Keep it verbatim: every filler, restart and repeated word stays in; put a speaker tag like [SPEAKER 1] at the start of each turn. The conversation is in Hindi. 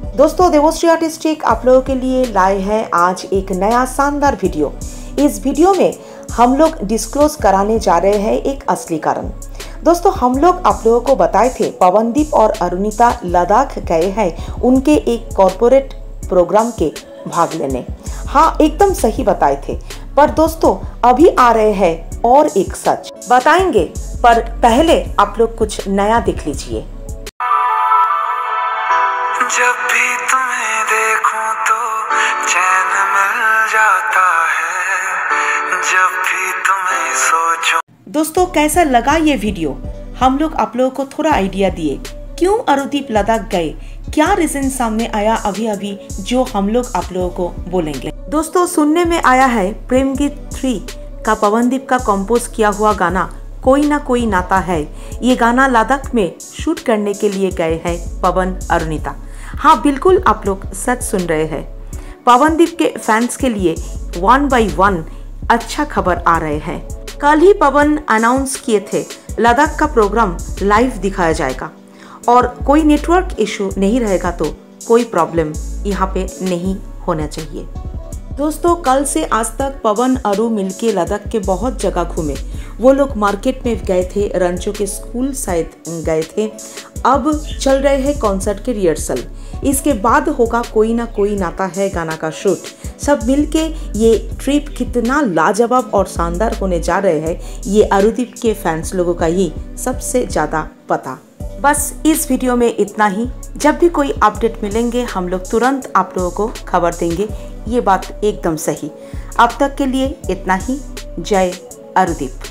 [SPEAKER 1] दोस्तों देवोश्री आर्टिस्टिक आप लोगों के लिए लाए हैं आज एक नया शानदार वीडियो। इस वीडियो में हम लोग डिस्क्लोज कराने जा रहे हैं एक असली कारण। दोस्तों हम लोग आप लोगों को बताए थे पवनदीप और अरुणिता लद्दाख गए हैं उनके एक कॉरपोरेट प्रोग्राम के भाग लेने। हाँ एकदम सही बताए थे। पर दोस्तों अभी आ रहे हैं और एक सच बताएंगे, पर पहले आप लोग कुछ नया देख लीजिए।
[SPEAKER 2] जब भी तुम्हें देखूं तो चैन मिल जाता है, जब भी तुम्हें सोचूं।
[SPEAKER 1] दोस्तों कैसा लगा ये वीडियो? हम लोग आप लोगों को थोड़ा आइडिया दिए क्यों अरुदीप लद्दाख गए, क्या रीजन सामने आया अभी अभी जो हम लोग आप लोगों को बोलेंगे। दोस्तों सुनने में आया है प्रेम गीत थ्री का पवनदीप का कंपोज किया हुआ गाना कोई ना कोई नाता है, ये गाना लद्दाख में शूट करने के लिए गए हैं पवन अरुणिता। हाँ बिल्कुल आप लोग सच सुन रहे हैं। पवनदीप के फैंस के लिए वन बाय वन अच्छा खबर आ रहे हैं। कल ही पवन अनाउंस किए थे लद्दाख का प्रोग्राम लाइव दिखाया जाएगा और कोई नेटवर्क इशू नहीं रहेगा तो कोई प्रॉब्लम यहाँ पे नहीं होना चाहिए। दोस्तों कल से आज तक पवन अरु मिलके लद्दाख के बहुत जगह घूमे। वो लोग मार्केट में गए थे, रंचो के स्कूल साइड गए थे, अब चल रहे हैं कॉन्सर्ट के रिहर्सल। इसके बाद होगा कोई ना कोई नाता है गाना का शूट। सब मिलके ये ट्रिप कितना लाजवाब और शानदार होने जा रहे हैं ये अरुदीप के फैंस लोगों का ही सबसे ज़्यादा पता। बस इस वीडियो में इतना ही। जब भी कोई अपडेट मिलेंगे हम लोग तुरंत आप लोगों को खबर देंगे, ये बात एकदम सही। अब तक के लिए इतना ही। जय अरुदीप।